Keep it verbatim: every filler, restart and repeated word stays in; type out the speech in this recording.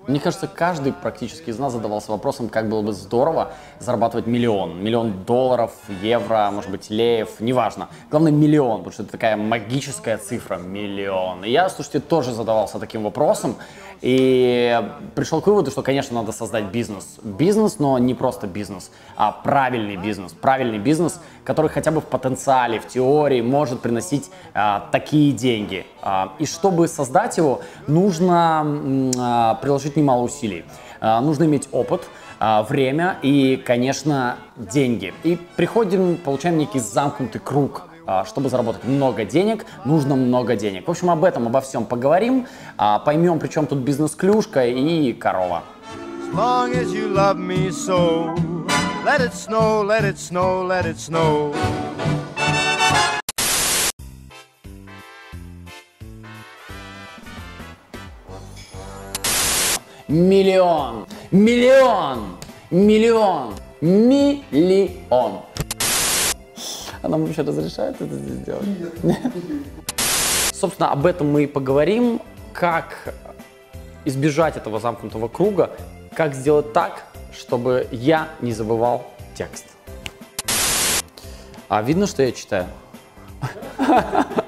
Мне кажется, каждый практически из нас задавался вопросом, как было бы здорово зарабатывать миллион. Миллион долларов, евро, может быть, леев, неважно. Главное, миллион, потому что это такая магическая цифра, миллион. И я, слушайте, тоже задавался таким вопросом. И пришел к выводу, что, конечно, надо создать бизнес. Бизнес, но не просто бизнес, а правильный бизнес. Правильный бизнес, который хотя бы в потенциале, в теории может приносить а, такие деньги. А, и чтобы создать его, нужно а, приложить немало усилий. А, нужно иметь опыт, а, время и, конечно, деньги. И приходим, получаем некий замкнутый круг. Чтобы заработать много денег, нужно много денег. В общем, об этом, обо всем поговорим, поймем, при чем тут бизнес-клюшка и корова. Миллион, миллион, миллион, миллион. А нам вообще разрешают это сделать? Нет. Собственно, об этом мы и поговорим. Как избежать этого замкнутого круга, как сделать так, чтобы я не забывал текст. А видно, что я читаю?